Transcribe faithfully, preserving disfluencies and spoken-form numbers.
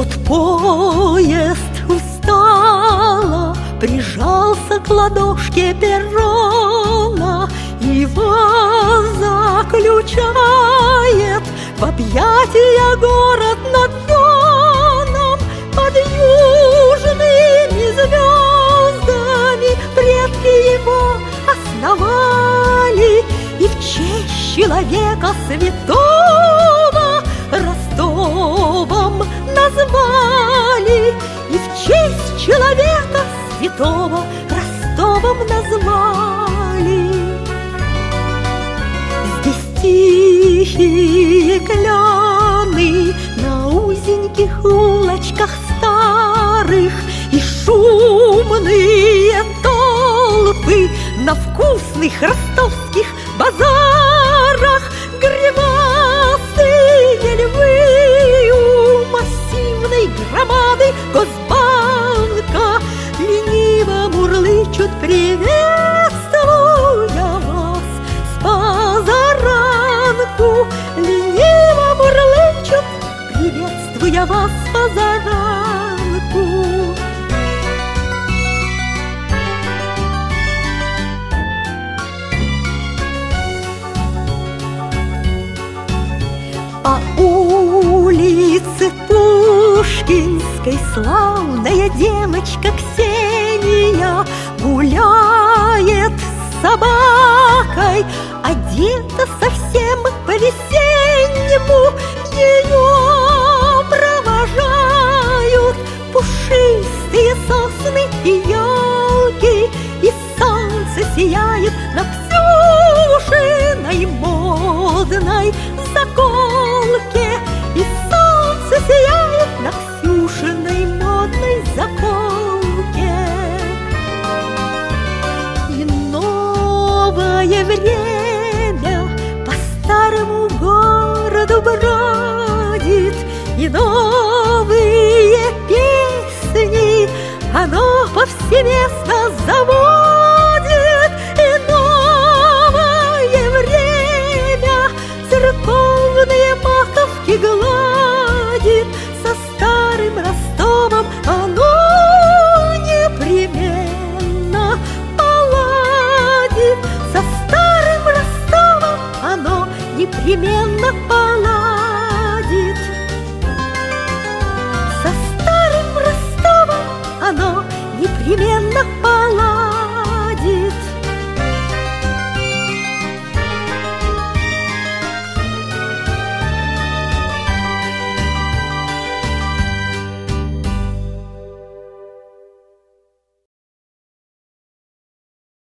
вот поезд устало прижался к ладошке перрона и вас заключает в объятия город над Доном. Под южными звездами предки его основали, и в честь человека святого Ростовом назвали, и в честь человека святого Ростовом назвали. Здесь тихие кляны на узеньких улочках старых и шумные толпы на вкусных ростовских базарах. Гривастые львы у массивной громады Госбанка лениво мурлычут, приветствуя вас с позаранку. Лениво мурлычут, приветствуя вас с позаранку. По улице Пушкинской славная девочка Ксения гуляет с собакой, одета совсем по-весеннему. Ее провожают пушистые сосны и елки, и солнце сияет на Ксюшиной модной заколке, и солнце сияет на Ксюшиной модной заколке. И новое время по старому городу бродит, и новые песни оно повсеместно заводит. И новое время церковные маковки гладит, со старым Ростовом оно непременно поладит. Со старым Ростовом оно непременно поладит. Со старым Ростовом оно непременно поладит.